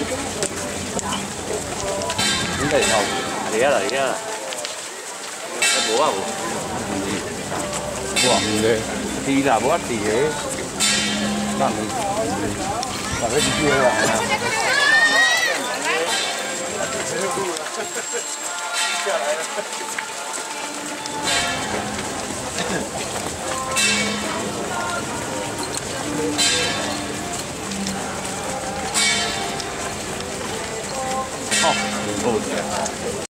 应该要嚟啊嚟啊！冇啊冇。哇！地啦冇地嘅，嗱佢自己話。下來了。